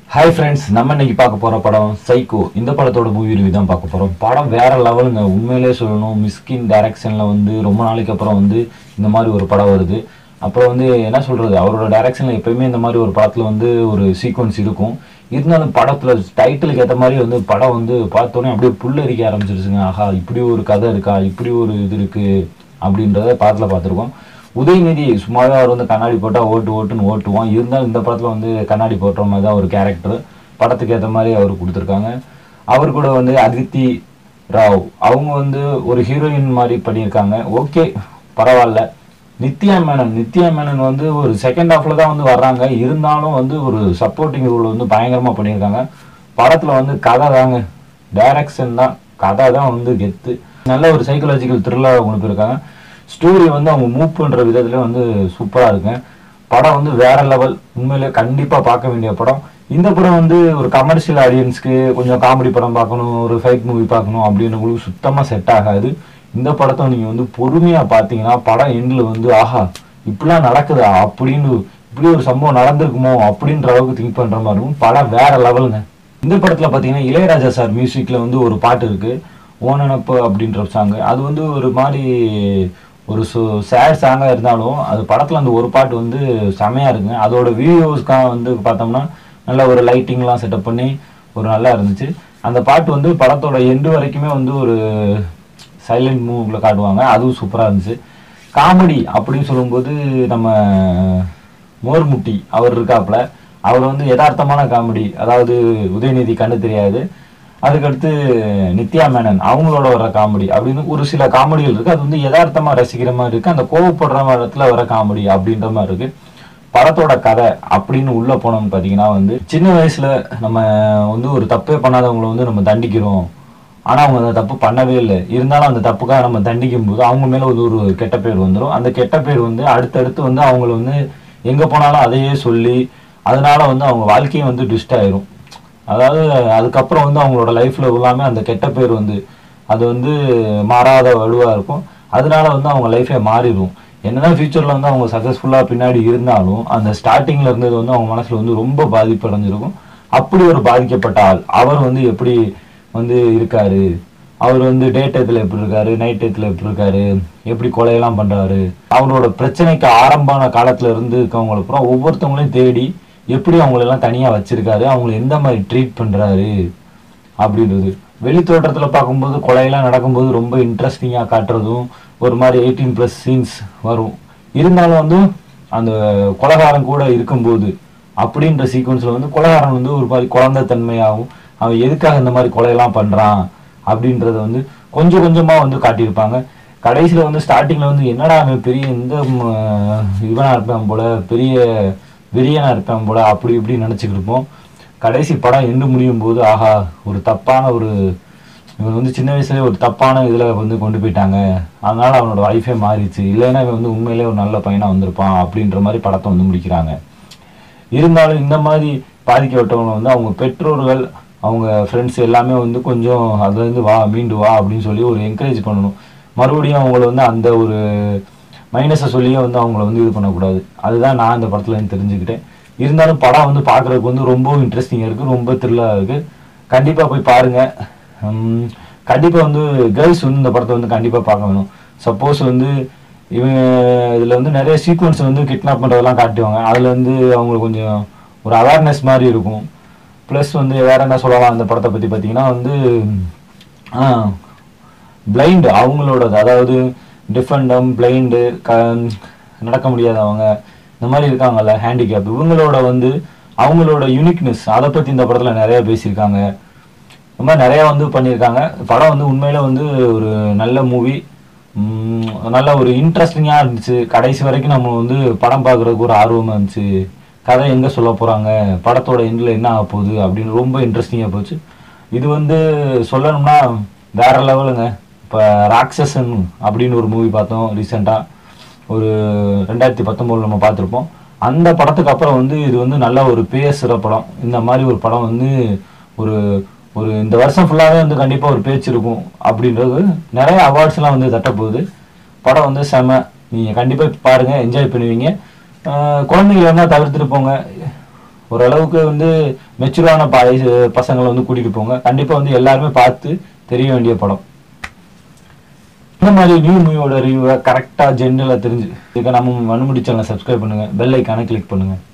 Hi friends, நம்ம இன்னைக்கு பார்க்க போகிற படம் சைக்கோ. இந்த படத்தோட மூவி ரிவ்யூ தான் பார்க்க போகிறோம். படம் வேற லெவலுங்க. உண்மையிலே சொல்லணும், மிஸ்கின் டைரக்ஷனில் வந்து ரொம்ப நாளைக்கு அப்புறம் வந்து இந்த மாதிரி ஒரு படம் வருது. அப்புறம் வந்து என்ன சொல்கிறது, அவரோட டைரக்ஷனில் எப்பயுமே இந்த மாதிரி ஒரு படத்தில் வந்து ஒரு சீக்வன்ஸ் இருக்கும். இருந்தாலும் படத்தில் டைட்டிலுக்கு ஏற்ற மாதிரி வந்து படம் வந்து பார்த்தோன்னே அப்படியே புல்லரிக்க ஆரம்பிச்சிருச்சுங்க. ஆஹா, இப்படி ஒரு கதை இருக்கா, இப்படி ஒரு இது இருக்குது அப்படின்றத படத்தில் பார்த்துருக்கோம். உதயநிதி சும்மாவே அவர் வந்து கண்ணாடி போட்டால் ஓட்டுன்னு ஓட்டுவான். இருந்தாலும் இந்த படத்தில் வந்து கண்ணாடி போட்டுற மாதிரி தான் ஒரு கேரக்டர் படத்துக்கு ஏற்ற மாதிரி அவர் கொடுத்துருக்காங்க. அவர் கூட வந்து அதித்தி ராவ் அவங்க வந்து ஒரு ஹீரோயின் மாதிரி பண்ணியிருக்காங்க. ஓகே, பரவாயில்ல. நித்யா மேனன் வந்து ஒரு செகண்ட் ஹாஃப்ல தான் வந்து வர்றாங்க. இருந்தாலும் வந்து ஒரு சப்போர்ட்டிங் ரோல் வந்து பயங்கரமாக பண்ணியிருக்காங்க. படத்தில் வந்து கதை தாங்க, டைரக்ஷன் தான், கதை தான் வந்து கெத்து. நல்ல ஒரு சைக்கலாஜிக்கல் த்ரில்லாக கொண்டு போயிருக்காங்க. ஸ்டோரி வந்து அவங்க மூவ் பண்ணுற விதத்துல வந்து சூப்பராக இருக்குங்க. படம் வந்து வேற லெவல். உண்மையிலே கண்டிப்பாக பார்க்க வேண்டிய படம். இந்த படம் வந்து ஒரு கமர்ஷியல் ஆடியன்ஸ்க்கு கொஞ்சம் காமெடி படம் பார்க்கணும், ஒரு ஃபைட் மூவி பார்க்கணும் அப்படின்றவங்களுக்கு சுத்தமாக செட் ஆகாது. இந்த படத்தை நீங்கள் வந்து பொறுமையாக பார்த்தீங்கன்னா படம் எண்டில் வந்து ஆஹா இப்படிலாம் நடக்குதா, அப்படின்னு இப்படி ஒரு சம்பவம் நடந்திருக்குமோ அப்படின்ற அளவுக்கு திங்க் பண்ணுற மாதிரி இருக்கும். படம் வேற லெவலுங்க. இந்த படத்தில் பார்த்தீங்கன்னா இளையராஜா சார் மியூசிக்கில் வந்து ஒரு பாட்டு இருக்குது, ஓனனப்பு அப்படின்ற சாங்கு. அது வந்து ஒரு மாதிரி ஒரு சேட் சாங்காக இருந்தாலும் அது படத்தில் அந்த ஒரு பாட்டு வந்து செமையாக இருக்குங்க. அதோட வீடியோஸ்க்காக வந்து பார்த்தோம்னா நல்ல ஒரு லைட்டிங்லாம் செட்டப் பண்ணி ஒரு நல்லா இருந்துச்சு. அந்த பாட்டு வந்து படத்தோட எண்டு வரைக்குமே வந்து ஒரு சைலண்ட் மூவ்ல காட்டுவாங்க. அதுவும் சூப்பராக இருந்துச்சு. காமெடி அப்படின்னு சொல்லும்போது நம்ம மோர்முட்டி அவர் இருக்காப்புல. அவர் வந்து யதார்த்தமான காமெடி, அதாவது உதயநிதி கண்டு தெரியாது. அதுக்கடுத்து நித்யா மேனன் அவங்களோட வர காமெடி அப்படின்னு ஒரு சில காமெடிகள் இருக்குது. அது வந்து யதார்த்தமாக ரசிக்கிற மாதிரி இருக்குது. அந்த கோவப்படுற இடத்துல வர காமெடி அப்படின்ற மாதிரி இருக்குது. படத்தோட கதை அப்படின்னு உள்ளே போனோம்னு பார்த்தீங்கன்னா வந்து சின்ன வயசில் நம்ம வந்து ஒரு தப்பே பண்ணாதவங்களை வந்து நம்ம தண்டிக்கிறோம். ஆனால் அவங்க அந்த தப்பு பண்ணவே இல்லை. இருந்தாலும் அந்த தப்புக்காக நம்ம தண்டிக்கும் போது அவங்க மேலே வந்து ஒரு கெட்ட பேர் வந்துடும். அந்த கெட்ட பேர் வந்து அடுத்தடுத்து வந்து அவங்கள வந்து எங்கே போனாலும் அதையே சொல்லி அதனால வந்து அவங்க வாழ்க்கையும் வந்து ட்விஸ்ட் ஆயிரும். அதாவது அதுக்கப்புறம் வந்து அவங்களோட லைஃப்ல எல்லாமே அந்த கெட்ட பேர் வந்து அது வந்து மாறாத வலுவாக இருக்கும். அதனால வந்து அவங்க லைஃபே மாறிடும். என்னதான் ஃபியூச்சர்ல வந்து அவங்க சக்ஸஸ்ஃபுல்லாக பின்னாடி இருந்தாலும் அந்த ஸ்டார்டிங்ல இருந்தது வந்து அவங்க மனசுல வந்து ரொம்ப பாதிப்படைஞ்சிருக்கும். அப்படி ஒரு பாதிக்கப்பட்ட ஆள் அவர் வந்து எப்படி வந்து இருக்காரு, அவர் வந்து டே டயத்தில் எப்படி இருக்காரு, நைட் டயத்தில் எப்படி இருக்காரு, எப்படி கொலையெல்லாம் பண்றாரு, அவரோட பிரச்சனைக்கு ஆரம்பமான காலத்துல இருந்து இருக்கவங்களை அப்புறம் ஒவ்வொருத்தவங்களையும் தேடி எப்படி அவங்களெல்லாம் தனியாக வச்சிருக்காரு, அவங்களை எந்த மாதிரி ட்ரீட் பண்ணுறாரு அப்படின்றது. வெளி தோற்றத்தில் பார்க்கும்போது கொலையெல்லாம் நடக்கும்போது ரொம்ப இன்ட்ரெஸ்டிங்காக காட்டுறதும் ஒரு மாதிரி 18+ சீன்ஸ் வரும். இருந்தாலும் வந்து அந்த கொலைகாரன் கூட இருக்கும்போது அப்படின்ற சீக்வன்ஸில் வந்து கொலைகாரன் வந்து ஒரு மாதிரி குழந்தைத்தன்மையாகவும் அவன் எதுக்காக இந்த மாதிரி கொலையெல்லாம் பண்ணுறான் அப்படின்றத வந்து கொஞ்சம் கொஞ்சமாக வந்து காட்டியிருப்பாங்க. கடைசியில் வந்து ஸ்டார்டிங்கில் வந்து என்னடா அவன் பெரிய இந்த இவனாக இருப்பான் போல, பெரிய விரியனா இருப்பான் போல, அப்படி இப்படி நினச்சிக்கிட்டு இருப்போம். கடைசி படம் எண்டு முடியும் போது ஆஹா ஒரு தப்பான ஒரு இவன் வந்து சின்ன வயசுலேயே ஒரு தப்பான இதில் வந்து கொண்டு போயிட்டாங்க, அதனால அவனோட லைஃபே மாறிடுச்சு, இல்லைன்னா இவன் வந்து உண்மையிலே ஒரு நல்ல பையனாக வந்திருப்பான் அப்படின்ற மாதிரி படத்தை வந்து முடிக்கிறாங்க. இருந்தாலும் இந்த மாதிரி பாதிக்கப்பட்டவங்க வந்து அவங்க பெற்றோர்கள் அவங்க ஃப்ரெண்ட்ஸ் எல்லாமே வந்து கொஞ்சம் அதுலேருந்து மீண்டு வா அப்படின்னு சொல்லி ஒரு என்கரேஜ் பண்ணணும். மறுபடியும் அவங்கள வந்து அந்த ஒரு மைனஸை சொல்லியே வந்து அவங்கள வந்து இது பண்ணக்கூடாது. அதுதான் நான் இந்த படத்துல இருந்து தெரிஞ்சுக்கிட்டேன். இருந்தாலும் படம் வந்து பார்க்குறதுக்கு வந்து ரொம்ப இன்ட்ரெஸ்டிங்காக இருக்குது, ரொம்ப த்ரில்லாக இருக்குது. கண்டிப்பாக போய் பாருங்கள். கண்டிப்பாக வந்து கேர்ள்ஸ் வந்து இந்த படத்தை வந்து கண்டிப்பாக பார்க்க வேணும். சப்போஸ் வந்து இவங்க இதில் வந்து நிறைய சீக்வன்ஸ் வந்து கிட்னாப் பண்ணுறதெல்லாம் காட்டுவாங்க. அதில் வந்து அவங்களுக்கு கொஞ்சம் ஒரு அவேர்னஸ் மாதிரி இருக்கும். ப்ளஸ் வந்து வேறு என்ன சொல்லலாம் அந்த படத்தை பற்றி பார்த்தீங்கன்னா வந்து பிளைண்டு அவங்களோடது, அதாவது டிஃபெண்டம் பிளைண்டு நடக்க முடியாதவங்க இந்த மாதிரி இருக்காங்கல்ல, ஹேண்டிகேப், இவங்களோட வந்து அவங்களோட யூனிக்னஸ் அதை பற்றி இந்த படத்தில் நிறையா பேசியிருக்காங்க. இந்த மாதிரி நிறையா வந்து பண்ணியிருக்காங்க. படம் வந்து உண்மையில் வந்து ஒரு நல்ல மூவி, நல்ல ஒரு இன்ட்ரெஸ்டிங்காக இருந்துச்சு. கடைசி வரைக்கும் நம்ம வந்து படம் பார்க்குறதுக்கு ஒரு ஆர்வமாக இருந்துச்சு. கதை எங்கே சொல்ல போகிறாங்க, படத்தோட எண்டில் என்ன ஆக போகுது அப்படின்னு ரொம்ப இன்ட்ரெஸ்டிங்காக போச்சு. இது வந்து சொல்லணும்னா வேற லெவலுங்க. இப்போ ராட்சசன் அப்படின்னு ஒரு மூவி பார்த்தோம் ரீசெண்டாக, ஒரு 2019 நம்ம பார்த்துருப்போம். அந்த படத்துக்கு அப்புறம் வந்து இது வந்து நல்ல ஒரு பேசுகிற படம். இந்த மாதிரி ஒரு படம் வந்து ஒரு ஒரு இந்த வருஷம் ஃபுல்லாகவே வந்து கண்டிப்பாக ஒரு பேச்சு இருக்கும் அப்படின்றது. நிறைய அவார்ட்ஸ்லாம் வந்து தட்டப்போகுது. படம் வந்து செம. நீங்கள் கண்டிப்பாக பாருங்கள், என்ஜாய் பண்ணுவீங்க. குழந்தைங்க வேணால் தவிர்த்துட்டு போங்க. ஓரளவுக்கு வந்து மெச்சூரான பசங்களை வந்து கூட்டிட்டு போங்க. கண்டிப்பா வந்து எல்லாருமே பார்த்து தெரிய வேண்டிய படம். இந்த மாதிரி நியூ மூவியோட ரிவ்யூவை கரெக்டா ஜென்ரலா தெரிஞ்சு இதுக்கு நம்ம மண்முடி சேனலை சப்ஸ்கிரைப் பண்ணுங்க, பெல் ஐக்கானை கிளிக் பண்ணுங்க.